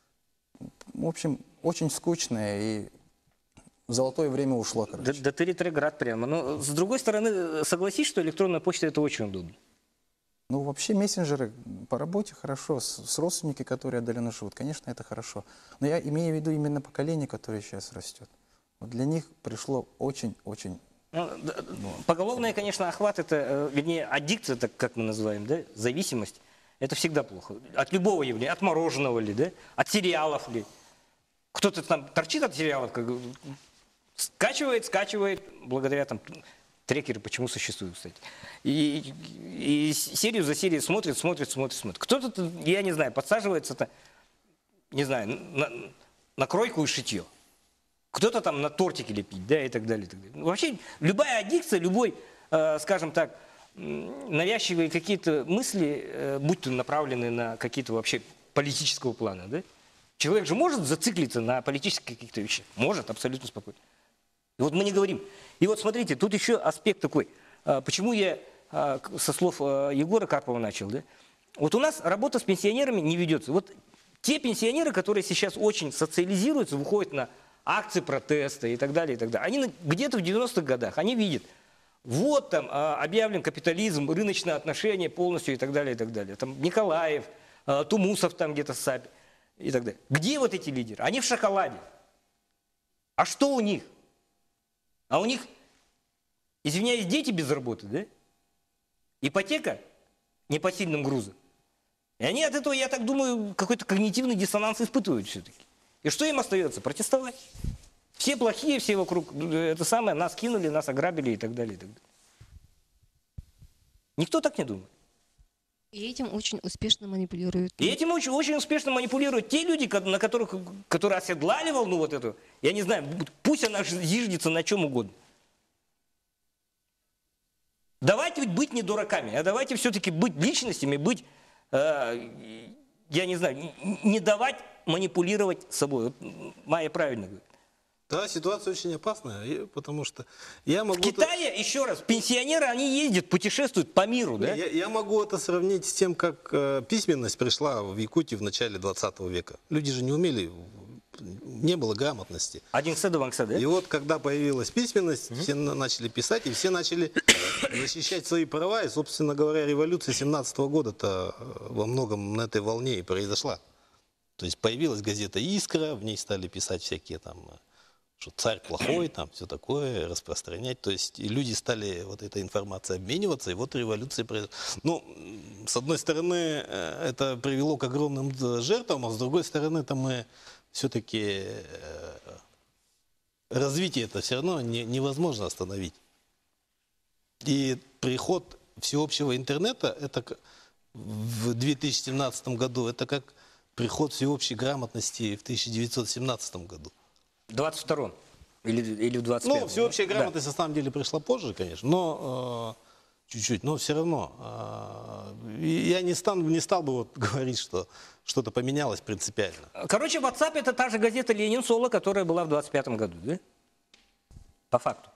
C: в общем, очень скучное, и золотое время ушло, короче.
A: Да ты ретроград прямо. Но, с другой стороны, согласись, что электронная почта – это очень удобно.
C: Ну, вообще мессенджеры по работе хорошо, с родственниками, которые отдаленно живут, конечно, это хорошо. Но я имею в виду именно поколение, которое сейчас растет. Вот для них пришло очень-очень...
A: Поголовный, конечно, охват, это, вернее, аддикция, так как мы называем, да, зависимость, это всегда плохо. От любого явления, от мороженого ли, да, от сериалов ли. Кто-то там торчит от сериалов, скачивает, благодаря там... Трекеры почему существуют, кстати. И серию за серией смотрит. Кто-то, я не знаю, подсаживается, не знаю, на кройку и шитье. Кто-то там на тортики лепить, да, и так далее, и так далее. Вообще, любая аддикция, любой, скажем так, навязчивые какие-то мысли, будь то направлены на какие-то вообще политического плана, да? Человек же может зациклиться на политических каких-то вещах? Может, абсолютно спокойно. И вот мы не говорим. И вот смотрите, тут еще аспект такой. Почему я со слов Егора Карпова начал, да? Вот у нас работа с пенсионерами не ведется. Вот те пенсионеры, которые сейчас очень социализируются, выходят на акции протеста и так далее, они где-то в 90-х годах, они видят, вот там объявлен капитализм, рыночные отношения полностью и так далее, и так далее. Там Николаев, Тумусов там где-то Сапи и так далее. Где вот эти лидеры? Они в шоколаде. А что у них? А у них, извиняюсь, дети без работы, да? Ипотека непосильным грузом. И они от этого, я так думаю, какой-то когнитивный диссонанс испытывают все-таки. И что им остается? Протестовать. Все плохие, все вокруг, это самое, нас кинули, нас ограбили и так далее, и так далее. Никто так не думает.
D: И этим очень успешно манипулируют.
A: И этим очень, очень успешно манипулируют те люди, которые оседлали волну вот эту. Я не знаю, пусть она зиждется на чем угодно. Давайте быть не дураками, а давайте все-таки быть личностями, быть, я не знаю, не давать манипулировать собой. Вот Майя правильно говорит.
E: Да, ситуация очень опасная, потому что я могу...
A: В Китае, еще раз, пенсионеры, они ездят, путешествуют по миру, да?
E: Я могу это сравнить с тем, как письменность пришла в Якутии в начале 20 века. Люди же не умели, не было грамотности.
A: Один седа, вангса, да?
E: И вот когда появилась письменность, все начали писать, и все начали защищать свои права. И, собственно говоря, революция 17 года-то во многом на этой волне и произошла. То есть появилась газета «Искра», в ней стали писать всякие там... что царь плохой, там все такое, распространять. То есть и люди стали вот этой информацией обмениваться, и вот революция произошла. Ну, с одной стороны, это привело к огромным жертвам, а с другой стороны, это мы все-таки развитие это все равно невозможно остановить. И приход всеобщего интернета, это в 2017 году, это как приход всеобщей грамотности в 1917 году.
A: В 22-м или в 25-м?
E: Ну, всеобщая грамотность на самом деле пришла позже, конечно, но чуть-чуть, но все равно. Я не стал бы вот говорить, что что-то поменялось принципиально.
A: Короче, WhatsApp это та же газета «Ленин Соло», которая была в 25-м году, да? По факту.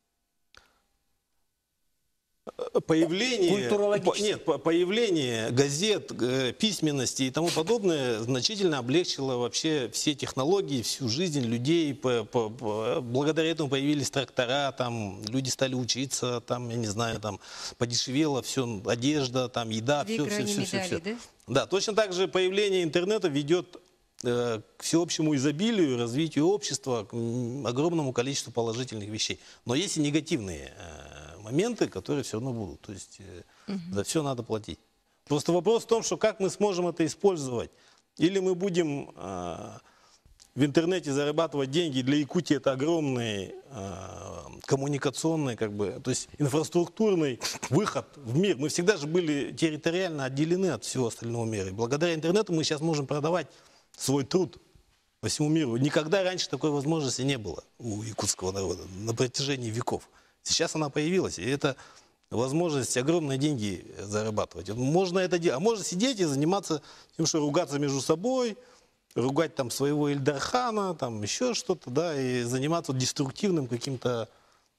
E: Появление газет, письменности и тому подобное значительно облегчило вообще все технологии, всю жизнь людей. Благодаря этому появились трактора, там люди стали учиться, там, я не знаю, там подешевело все, одежда, там еда, все.
D: Да?
E: Да, точно так же появление интернета ведет к всеобщему изобилию, развитию общества, к огромному количеству положительных вещей. Но есть и негативные моменты, которые все равно будут. То есть за все надо платить. Просто вопрос в том, что как мы сможем это использовать. Или мы будем в интернете зарабатывать деньги. Для Якутии это огромный коммуникационный, то есть инфраструктурный выход в мир. Мы всегда же были территориально отделены от всего остального мира. И благодаря интернету мы сейчас можем продавать свой труд по всему миру. Никогда раньше такой возможности не было у якутского народа на протяжении веков. Сейчас она появилась, и это возможность огромные деньги зарабатывать. Можно это делать, а можно сидеть и заниматься тем, что ругаться между собой, ругать там своего Ильдархана, там еще что-то, да, и заниматься деструктивным каким-то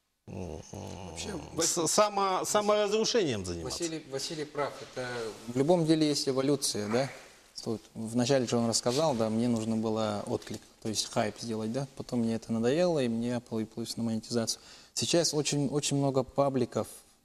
E: саморазрушением заниматься.
C: Василий прав. Это в любом деле есть эволюция, да. Вначале же он рассказал, да, мне нужно было отклик, то есть хайп сделать, да. Потом мне это надоело, и мне получилось на монетизацию. Сейчас очень много пабликов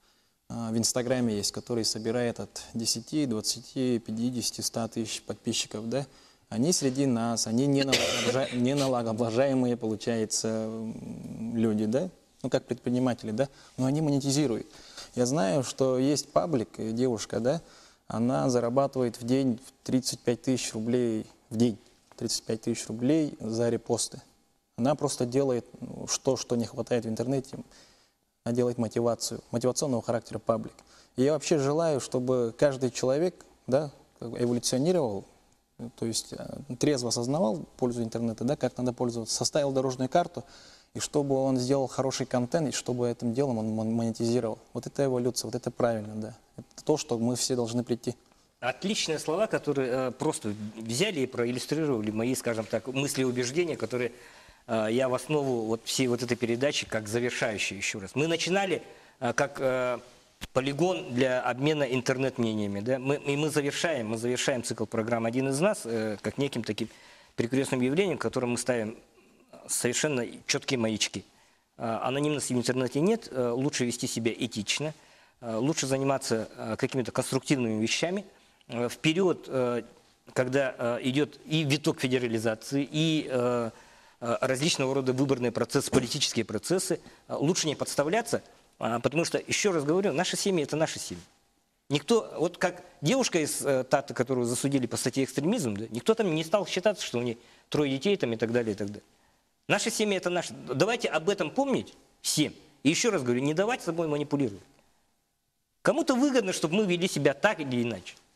C: в Инстаграме есть, которые собирают от 10, 20, 50, 100 тысяч подписчиков, да. Они среди нас, они не налогообложаемые, получается, люди, да, ну как предприниматели, да, но они монетизируют. Я знаю, что есть паблик, девушка, да, она зарабатывает в день 35 тысяч рублей в день, 35 тысяч рублей за репосты. Она просто делает что не хватает в интернете, она делает мотивационного характера паблик. И я вообще желаю, чтобы каждый человек, да, эволюционировал, то есть трезво осознавал пользу интернета, да, как надо пользоваться, составил дорожную карту, и чтобы он сделал хороший контент, и чтобы этим делом он монетизировал. Вот это эволюция, вот это правильно, да. Это то, что мы все должны прийти.
A: Отличные слова, которые просто взяли и проиллюстрировали мои, скажем так, мысли и убеждения, которые я в основу вот всей вот этой передачи, как завершающей еще раз. Мы начинали как полигон для обмена интернет-мнениями, да? Мы завершаем цикл программы «Один из нас» как неким таким перекрестным явлением, которым мы ставим совершенно четкие маячки. Анонимности в интернете нет, лучше вести себя этично, лучше заниматься какими-то конструктивными вещами. Вперед, когда идет и виток федерализации, и различного рода выборные процессы, политические процессы, лучше не подставляться, потому что, еще раз говорю, наши семьи – это наши семьи. Никто, вот как девушка из Таты, которую засудили по статье «Экстремизм», да, никто там не стал считаться, что у нее 3 детей там, и так далее, и так далее. Наши семьи – это наши. Давайте об этом помнить всем. И еще раз говорю, не давать собой манипулировать. Кому-то выгодно, чтобы мы вели себя так или иначе.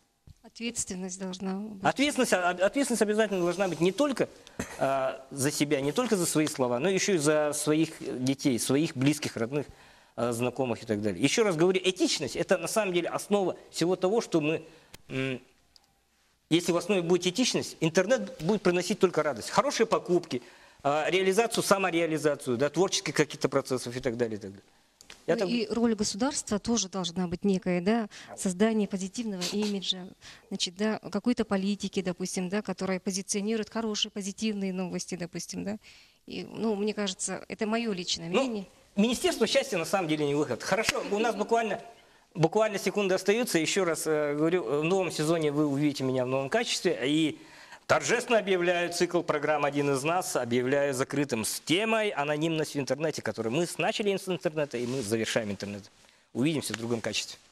D: Ответственность должна быть.
A: Ответственность обязательно должна быть не только за себя, не только за свои слова, но еще и за своих детей, своих близких, родных, знакомых и так далее. Еще раз говорю, этичность – это на самом деле основа всего того, что мы… Если в основе будет этичность, интернет будет приносить только радость. Хорошие покупки, реализацию, самореализацию, да, творческие какие-то процессов и так далее. И так далее.
D: Ну, и роль государства тоже должна быть некая, да, создание позитивного имиджа, значит, да, какой-то политики, допустим, да, которая позиционирует хорошие, позитивные новости, допустим, да. И, ну, мне кажется, это мое личное мнение.
A: Министерство счастья на самом деле не выход. Хорошо, у нас буквально секунды остаются. Еще раз говорю, в новом сезоне вы увидите меня в новом качестве. И торжественно объявляю цикл программ «Один из нас», объявляю закрытым с темой «Анонимность в интернете», которую мы начали с интернета, и мы завершаем интернет. Увидимся в другом качестве.